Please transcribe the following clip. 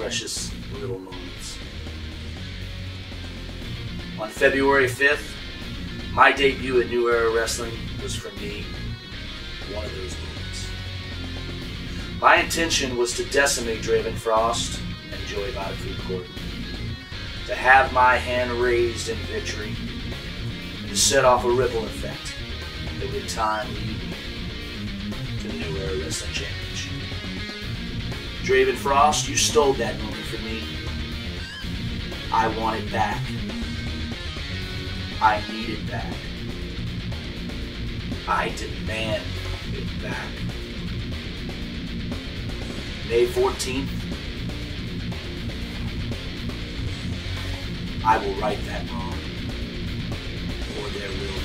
precious little moments. On February 5th, my debut at New Era Wrestling was for me one of those moments. My intention was to decimate Draven Frost and Joey by the food court, to have my hand raised in victory, and to set off a ripple effect that would time lead me to the New Era Wrestling Championship. Draven Frost, you stole that moment from me. I want it back. I need it back. I demand it back. May 14th, I will right that wrong, or there will